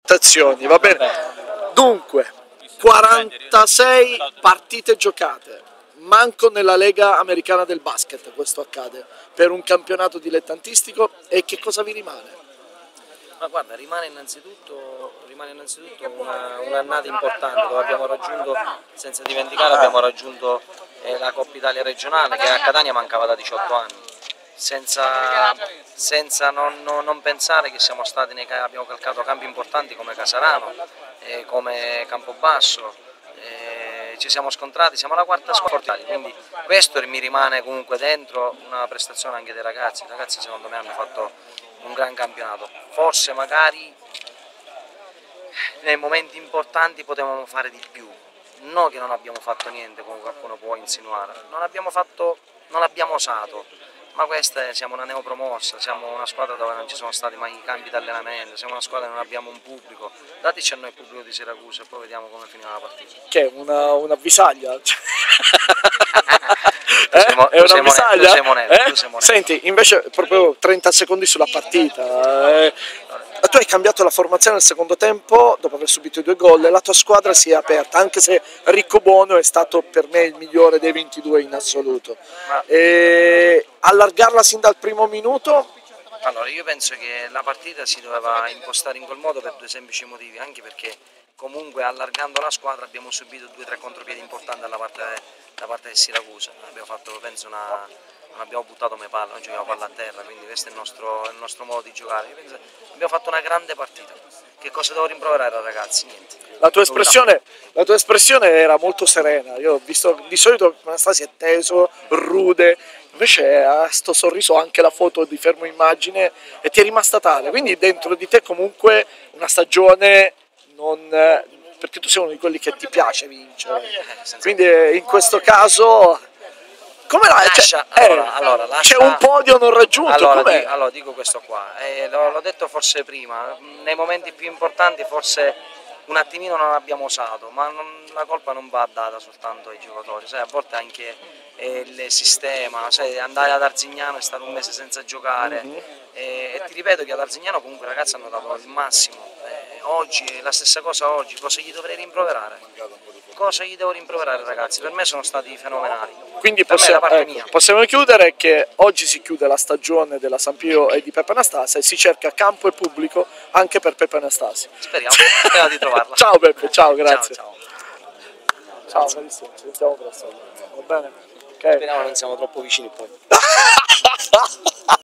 prestazioni, va bene. Dunque, 46 partite giocate, manco nella Lega Americana del Basket questo accade, per un campionato dilettantistico, e che cosa vi rimane? Ma guarda, rimane innanzitutto un'annata importante dove abbiamo raggiunto, senza dimenticare, abbiamo raggiunto la Coppa Italia regionale che a Catania mancava da 18 anni, senza non pensare che siamo stati abbiamo calcato campi importanti come Casarano, come Campobasso, ci siamo scontrati, siamo la quarta squadra, quindi questo mi rimane comunque dentro, una prestazione anche dei ragazzi. I ragazzi secondo me hanno fatto un gran campionato, forse magari nei momenti importanti potevamo fare di più, no che non abbiamo fatto niente come qualcuno può insinuare, non abbiamo osato, ma questa siamo una neopromossa, siamo una squadra dove non ci sono stati mai i cambi di allenamento, siamo una squadra che non abbiamo un pubblico, dateci a noi il pubblico di Siracusa e poi vediamo come finirà la partita. Che è una avvisaglia? È una avvisaglia? Tu sei moneto. Senti, invece proprio 30 secondi sulla partita. Tu hai cambiato la formazione nel secondo tempo dopo aver subito i 2 gol e la tua squadra si è aperta, anche se Riccobono è stato per me il migliore dei 22 in assoluto. Allargarla sin dal primo minuto? Allora, io penso che la partita si doveva impostare in quel modo per 2 semplici motivi, anche perché comunque allargando la squadra abbiamo subito 2 o 3 contropiedi importanti da parte del Siracusa. Abbiamo fatto, penso, non abbiamo buttato mai palla, non giochiamo palla a terra, quindi questo è il nostro modo di giocare. Io penso, abbiamo fatto una grande partita. Che cosa devo rimproverare ai ragazzi? Niente. La tua espressione era molto serena, io ho visto di solito Anastasia è teso, rude, invece ha sto sorriso, anche la foto di fermo immagine, e ti è rimasta tale, quindi dentro di te comunque una stagione non... perché tu sei uno di quelli che ti piace vincere, quindi in questo caso... Come c'è un podio non raggiunto, allora dico questo qua, l'ho detto forse prima, nei momenti più importanti forse un attimino non abbiamo osato, ma la colpa non va data soltanto ai giocatori, sai, a volte anche il sistema, sai, andare ad Arzignano e stare un mese senza giocare, e ti ripeto che ad Arzignano comunque i ragazzi hanno dato il massimo, oggi è la stessa cosa, oggi cosa gli dovrei rimproverare? Cosa gli devo rimproverare, ragazzi? Per me sono stati fenomenali. Quindi possiamo chiudere che oggi si chiude la stagione della San Pio e di Peppe Anastasia e si cerca campo e pubblico anche per Peppe Anastasia. Speriamo di trovarla. Ciao Peppe, ciao, grazie. Ciao. Carissimo, ci sentiamo presto. Va bene? Okay. Speriamo non siamo troppo vicini poi.